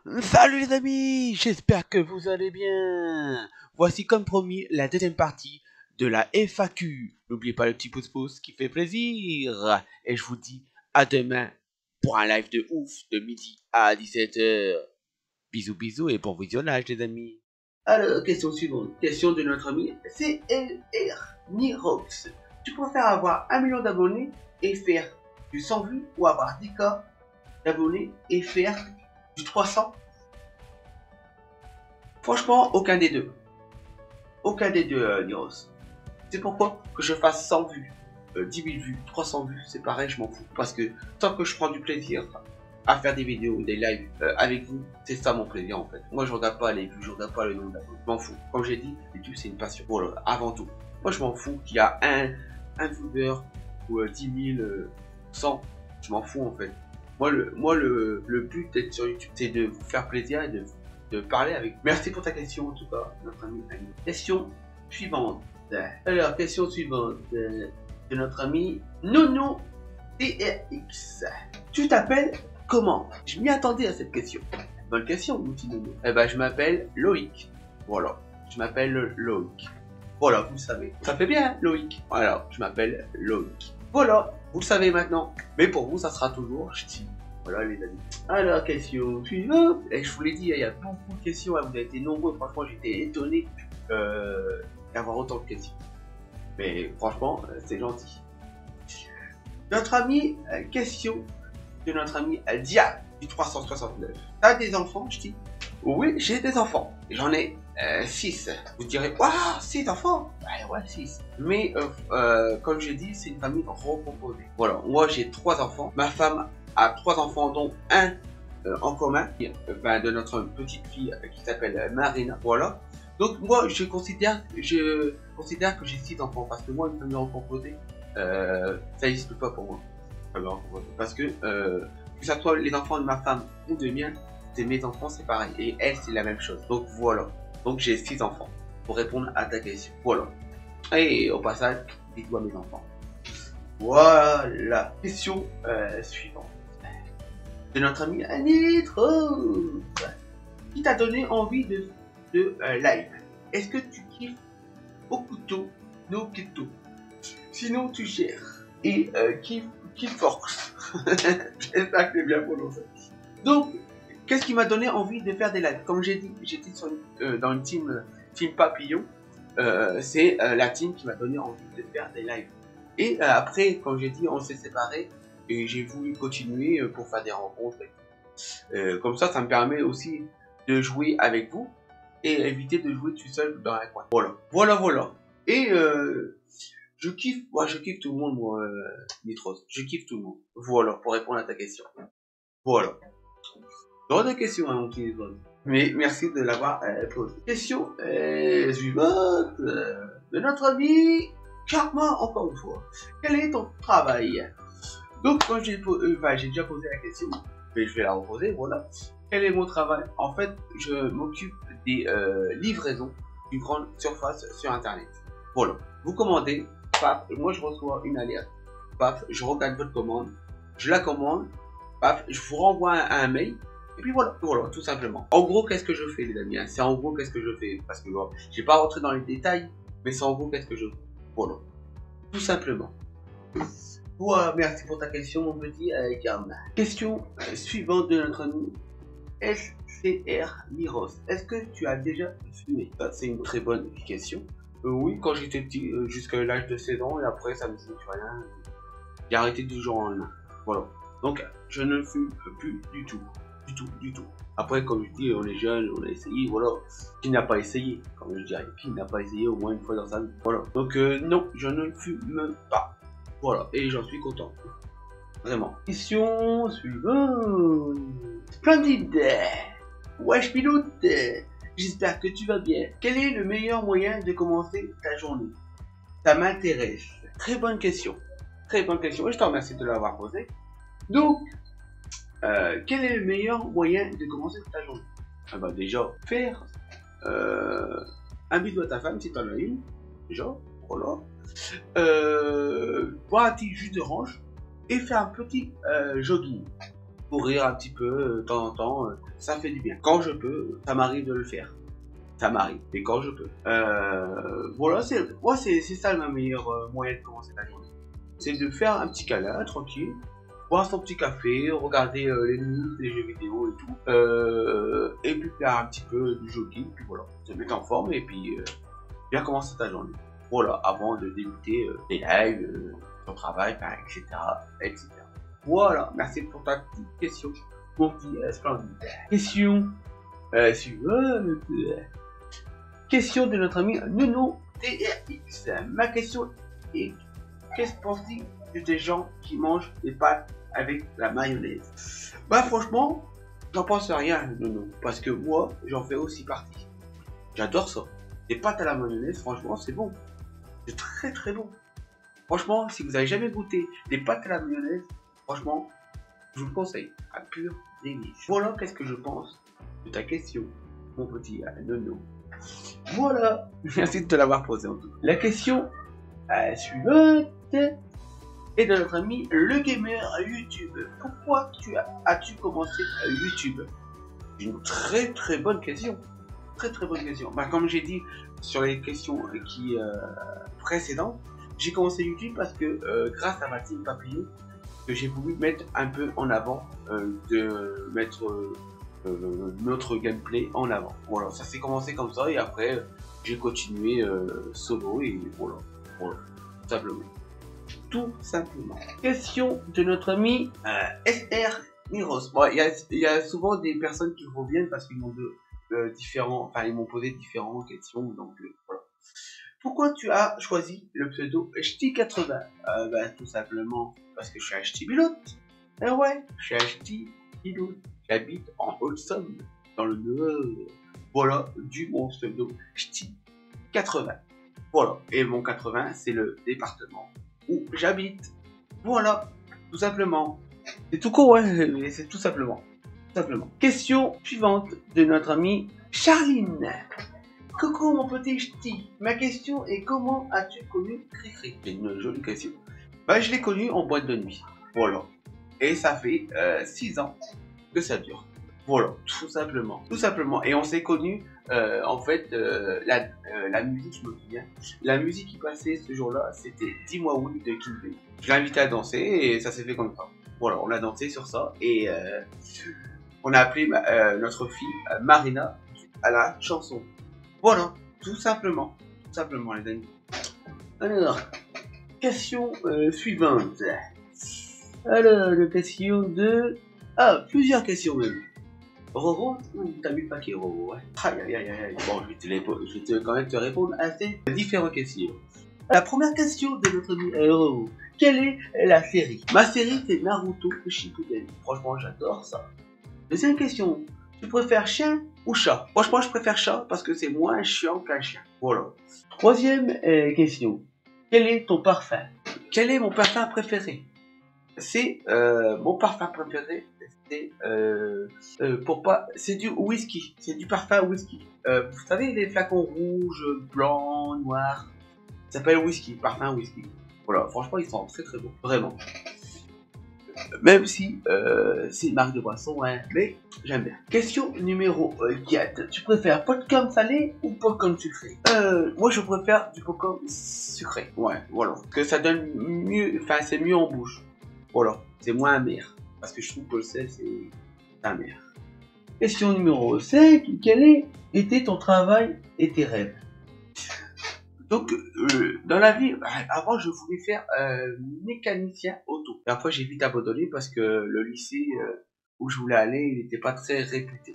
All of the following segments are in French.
Salut les amis, j'espère que vous allez bien. Voici comme promis la deuxième partie de la FAQ. N'oubliez pas le petit pouce-pouce qui fait plaisir. Et je vous dis à demain pour un live de ouf de midi à 17h. Bisous bisous et bon visionnage les amis. Alors, question suivante. Question de notre ami CLR Nirox. Tu préfères avoir 1 million d'abonnés et faire du 100 vues ou avoir 10K d'abonnés et faire du 300? Franchement, aucun des deux. Aucun des deux, Niros. C'est pourquoi que je fasse 100 vues, 10 000 vues, 300 vues, c'est pareil, je m'en fous. Parce que tant que je prends du plaisir à faire des vidéos, des lives avec vous, c'est ça mon plaisir en fait. Moi, je regarde pas les vues, je regarde pas le nombre d'abonnés. Je m'en fous. Comme j'ai dit, YouTube, c'est une passion. Voilà, avant tout. Moi, je m'en fous qu'il y a un viewer ou 10 000, 100. Je m'en fous en fait. Moi, le but d'être sur YouTube, c'est de vous faire plaisir et de parler avec vous. Merci pour ta question en tout cas, notre ami Annie. Question suivante. Alors, question suivante de notre ami Nono TRX. Tu t'appelles comment? Je m'y attendais à cette question. Bonne question, mon petit Nono. Eh ben, je m'appelle Loïc. Voilà, je m'appelle Loïc. Voilà, vous le savez. Ça fait bien, Loïc. Voilà, je m'appelle Loïc. Voilà, vous le savez maintenant. Mais pour vous, ça sera toujours Ch'ti. Voilà, les amis. Alors, question suivante. Et je vous l'ai dit, il y a beaucoup de questions. Vous avez été nombreux. Franchement, j'étais étonné d'avoir autant de questions. Mais franchement, c'est gentil. Notre ami, question de notre ami Dia du 369. T'as des enfants, Ch'ti? Oui, j'ai des enfants. J'en ai 6. Vous direz, waouh, 6 enfants? Ouais, 6. Mais comme je dis, c'est une famille recomposée. Voilà, moi j'ai 3 enfants. Ma femme a 3 enfants, dont un en commun, de notre petite fille qui s'appelle Marina. Voilà. Donc moi je considère que j'ai 6 enfants. Parce que moi, une famille recomposée, ça n'existe pas pour moi. Parce que ça soit les enfants de ma femme ou de miens, c'est mes enfants, c'est pareil. Et elle, c'est la même chose. Donc voilà. Donc j'ai 6 enfants. Pour répondre à ta question. Voilà. Et au passage, dites-moi mes enfants. Voilà. Question suivante. De notre ami Anitro. Qui t'a donné envie de live? Est-ce que tu kiffes Okuto no Keto? Sinon tu gères. Et Killforce. J'espère que c'est bien prononcé. Donc, qu'est-ce qui m'a donné envie de faire des lives? Comme j'ai dit, j'étais dans une team Papillon. C'est la team qui m'a donné envie de faire des lives. Et après, comme j'ai dit, on s'est séparés. Et j'ai voulu continuer pour faire des rencontres. Comme ça me permet aussi de jouer avec vous. Et éviter de jouer tout seul dans un coin. Voilà. Et je kiffe tout le monde, moi, Nitros. Je kiffe tout le monde. Voilà, pour répondre à ta question. Voilà. Dans des questions, mon petit Nitros. Mais merci de l'avoir posé. Question suivante de notre ami Charmant, encore une fois. Quel est ton travail? Donc, quand j'ai déjà posé la question, mais je vais la reposer, voilà. Quel est mon travail? En fait, je m'occupe des livraisons d'une grande surface sur Internet. Voilà. Vous commandez, paf, moi je reçois une alerte, paf, je regarde votre commande, je la commande, paf, je vous renvoie un mail, et puis voilà, tout simplement. En gros, qu'est-ce que je fais, les amis? C'est en gros, qu'est-ce que je fais? Parce que bon, je vais pas rentrer dans les détails, mais c'est en gros, qu'est-ce que je fais? Voilà. Tout simplement. Ouais, merci pour ta question, mon petit Karma. Question suivante de notre ami SCR Miros. Est-ce que tu as déjà fumé? C'est une très bonne question. Oui, quand j'étais petit, jusqu'à l'âge de 16 ans, et après ça me dit rien. J'ai arrêté du jour au lendemain. Voilà. Donc, je ne fume plus du tout. Du tout. Après, comme je dis, on est jeune, on a essayé, voilà. Qui n'a pas essayé? Comme je dirais, qui n'a pas essayé au moins une fois dans sa vie? Voilà. Donc, non, je ne fume pas. Voilà, et j'en suis content. Vraiment. Question suivante. Splendide. Wesh pilote. J'espère que tu vas bien. Quel est le meilleur moyen de commencer ta journée? Ça m'intéresse. Très bonne question. Et je te remercie de l'avoir posé. Donc, quel est le meilleur moyen de commencer ta journée? Ah bah déjà, faire un bisou à ta femme si t'en as une. Déjà, voilà. Boire un petit jus d'orange et faire un petit jogging. courir un petit peu de temps en temps, ça fait du bien. Quand je peux, ça m'arrive de le faire. Ça m'arrive, mais quand je peux. Voilà, c'est ça le meilleur moyen de commencer la journée. C'est de faire un petit câlin, tranquille, boire son petit café, regarder les news, les jeux vidéo et tout. Et puis faire un petit peu du jogging, puis voilà, se mettre en forme et puis bien commencer ta journée. Voilà, avant de débuter les lives, ton travail, etc., etc. Voilà, merci pour ta petite question, mon petit splendide. Question suivante. Question de notre ami Nuno TRX. Ma question est: qu'est-ce que penses-tu de des gens qui mangent des pâtes avec la mayonnaise? Bah franchement, j'en pense rien, Nuno, parce que moi, j'en fais aussi partie. J'adore ça. Des pâtes à la mayonnaise, franchement, c'est bon. C'est très très bon. Franchement, si vous avez jamais goûté des pâtes à la mayonnaise, franchement, je vous le conseille. Un pur délice. Voilà, qu'est-ce que je pense de ta question, mon petit Nuno. Voilà, merci de te l'avoir posé en tout cas. La question suivante est de notre ami le gamer YouTube. Pourquoi as-tu commencé YouTube? Une très très bonne question. Très très bonne question. Bah, comme j'ai dit sur les questions précédentes, j'ai commencé YouTube parce que grâce à ma team Papillon, que j'ai voulu mettre un peu en avant, de mettre notre gameplay en avant. Voilà, ça s'est commencé comme ça et après j'ai continué solo et voilà, tout simplement. Tout simplement. Question de notre ami SR Miros. Bon, il y a souvent des personnes qui reviennent parce qu'ils m'ont ils m'ont posé différentes questions, donc voilà. Pourquoi tu as choisi le pseudo HT80? Bah, tout simplement parce que je suis HT-Pilote. Eh ouais, je suis HT-Pilote. J'habite en Haute-Saône, dans le Nord. Voilà, mon pseudo HT80. Voilà, et mon 80, c'est le département où j'habite. Voilà, tout simplement. C'est tout court, ouais, mais c'est tout simplement. Question suivante de notre amie Charline. Coucou mon petit ch'ti, ma question est: comment as-tu connu Cricri? C'est une jolie question. Bah, je l'ai connu en boîte de nuit. Voilà. Et ça fait 6 ans que ça dure. Voilà, tout simplement. Tout simplement. Et on s'est connus, en fait, la musique, je me souviens. La musique qui passait ce jour-là, c'était Dis-moi oui de King. Je l'ai invité à danser et ça s'est fait comme ça. Voilà, on a dansé sur ça et on a appelé notre fille Marina à la chanson. Voilà, tout simplement, les amis. Alors, question suivante. Alors, la question de... Ah, plusieurs questions même. Roro, t'as mis le paquet, Roro, ouais. Aïe. Bon, je vais quand même te répondre à ces différentes questions. La première question de notre ami Roro. Quelle est la série? Ma série, c'est Naruto Shippuden. Franchement, j'adore ça. Deuxième question. Tu préfères chien ou chat? Franchement, je préfère chat parce que c'est moins chiant qu'un chien. Voilà. Troisième question. Quel est ton parfum? Quel est mon parfum préféré? C'est mon parfum préféré. C'est du whisky. C'est du parfum whisky. Vous savez les flacons rouges, blancs, noirs. Ça s'appelle whisky. Parfum whisky. Voilà. Franchement, ils sont très très bons. Vraiment. Même si c'est une marque de boisson, hein, mais j'aime bien. Question numéro 4. Tu préfères popcorn salé ou popcorn sucré? Moi je préfère du popcorn sucré. Ouais, voilà. Parce que ça donne mieux, enfin c'est mieux en bouche. Voilà, c'est moins amer. Parce que je trouve que le sel c'est amer. Question numéro 5. Quel était ton travail et tes rêves? Donc, dans la vie, avant, je voulais faire mécanicien auto. Et après, j'ai vite abandonné parce que le lycée où je voulais aller, il n'était pas très réputé.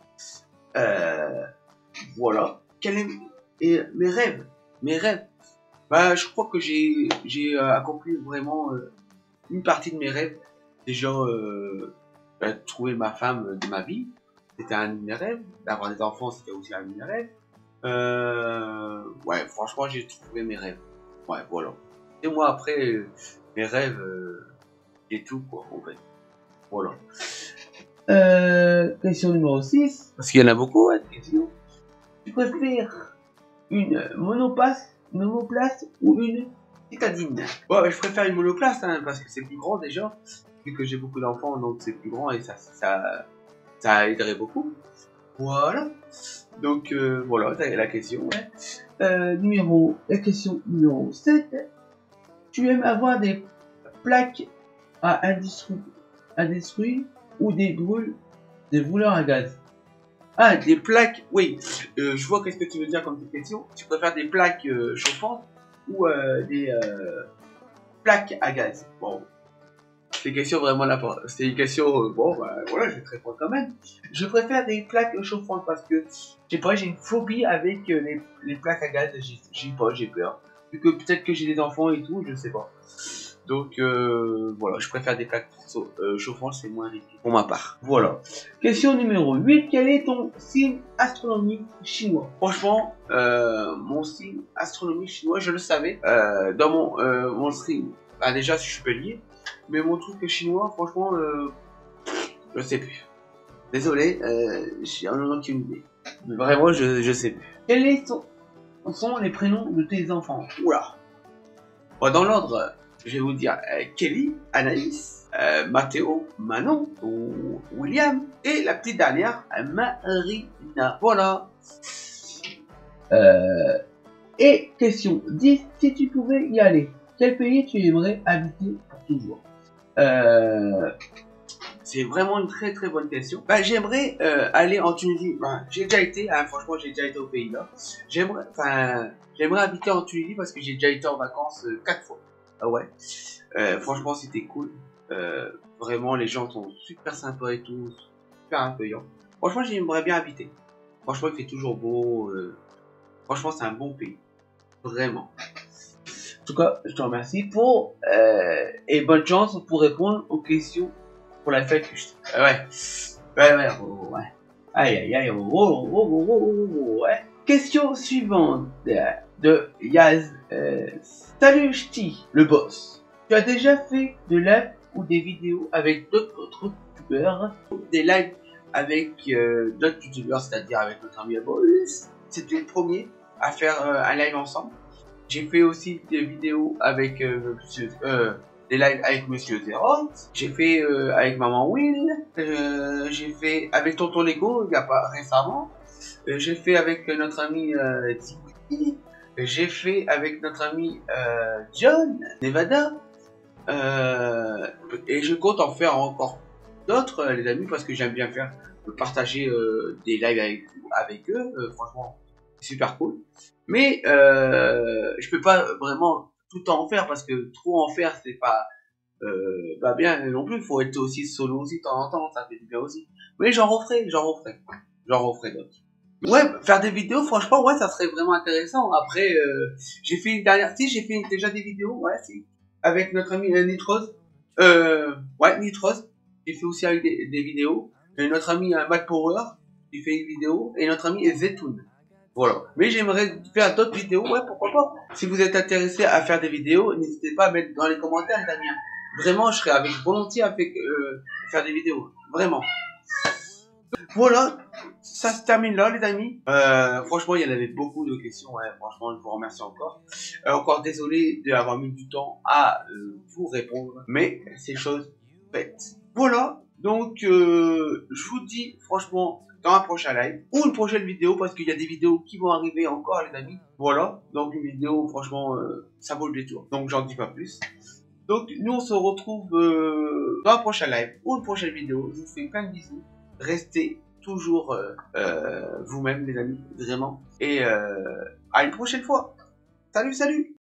Voilà. Et mes rêves? Bah, je crois que j'ai accompli vraiment une partie de mes rêves. Déjà, trouver ma femme de ma vie, c'était un de mes rêves. D'avoir des enfants, c'était aussi un de mes rêves. Ouais, franchement, j'ai trouvé mes rêves. Ouais, voilà. Et moi, après, mes rêves, et tout, quoi, en fait. Voilà. Question numéro 6. Parce qu'il y en a beaucoup, hein, questions. Tu préfères une monoplace ou une citadine? Ouais, je préfère une monoplace, hein, parce que c'est plus grand déjà. vu que j'ai beaucoup d'enfants, donc c'est plus grand et ça aiderait beaucoup. Voilà. Donc voilà, c'est la question. La question numéro 7. Tu aimes avoir des plaques à détruire ou des brûleurs à gaz? Ah, des plaques, oui. Je vois qu'est-ce que tu veux dire comme question. Tu préfères des plaques chauffantes ou des plaques à gaz? Bon, c'est une question vraiment là. C'est une question, bon, bah, voilà, je vais te répondre quand même. Je préfère des plaques chauffantes parce que, je sais pas, j'ai une phobie avec les plaques à gaz. J'ai peur. Vu que peut-être que j'ai des enfants et tout, je sais pas. Donc voilà, je préfère des plaques chauffantes, c'est moins risqué pour ma part. Voilà. Question numéro 8. Quel est ton signe astronomique chinois? Franchement, mon signe astronomique chinois, je le savais. Dans mon stream, bah déjà je suis bélier, mais mon truc chinois, franchement, je sais plus. Désolé, j'ai un aucune idée. Mais vraiment, je sais plus. Quels sont les prénoms de tes enfants? Oula. Bon, dans l'ordre, je vais vous dire Kelly, Anaïs, Mathéo, Manon, William et la petite dernière, Marina. Voilà. Et question 10, si tu pouvais y aller, quel pays tu aimerais habiter pour toujours? C'est vraiment une très très bonne question. Bah, j'aimerais aller en Tunisie. Bah, j'ai déjà été, hein, franchement j'ai déjà été au pays là. J'aimerais habiter en Tunisie parce que j'ai déjà été en vacances 4 fois. Ah ouais. Franchement c'était cool. Vraiment les gens sont super sympas et tout, super accueillants. Franchement j'aimerais bien habiter. Franchement il fait toujours beau. Franchement c'est un bon pays. Vraiment. En tout cas je te remercie et bonne chance pour répondre aux questions pour la fête. Ouais. Aïe aïe aïe. Ouais. Question suivante de Yaz. Salut Ch'ti, le boss. Tu as déjà fait de live ou des vidéos avec d'autres youtubeurs? Des lives avec d'autres youtubeurs, c'est-à-dire avec notre ami Boris. C'était le premier à faire un live ensemble. J'ai fait aussi des vidéos avec des lives avec Monsieur Zero. J'ai fait avec Maman Will. J'ai fait avec Tonton Lego il y a pas récemment. J'ai fait avec notre ami Tiwi. J'ai fait avec notre ami John Nevada. Et je compte en faire encore d'autres, les amis, parce que j'aime bien partager des lives avec eux. Franchement, c'est super cool. Mais je peux pas vraiment tout en faire parce que trop en faire, c'est pas bien non plus. Il faut être aussi solo aussi de temps en temps, ça fait du bien aussi. Mais j'en referai d'autres. Ouais, faire des vidéos, franchement, ouais, ça serait vraiment intéressant. Après, j'ai fait une dernière, si, j'ai fait déjà des vidéos, ouais, si, avec notre ami Nitrose. Ouais, Nitrose. J'ai fait aussi avec des vidéos. Et notre ami Mac Power, j'ai fait une vidéo. Et notre ami Zetoun. Voilà. Mais j'aimerais faire d'autres vidéos, ouais, pourquoi pas. Si vous êtes intéressé à faire des vidéos, n'hésitez pas à mettre dans les commentaires, les amis. Vraiment, je serais avec volontiers à faire des vidéos. Vraiment. Voilà, ça se termine là, les amis. Franchement, il y en avait beaucoup de questions. Ouais, franchement, je vous remercie encore. Encore désolé d'avoir mis du temps à vous répondre, mais c'est chose faite. Voilà, donc je vous dis franchement dans un prochain live ou une prochaine vidéo parce qu'il y a des vidéos qui vont arriver encore, les amis. Voilà, donc une vidéo, franchement, ça vaut le détour. Donc j'en dis pas plus. Donc nous, on se retrouve dans un prochain live ou une prochaine vidéo. Je vous fais plein de bisous. Restez toujours vous-même, les amis, vraiment. Et à une prochaine fois. Salut, salut!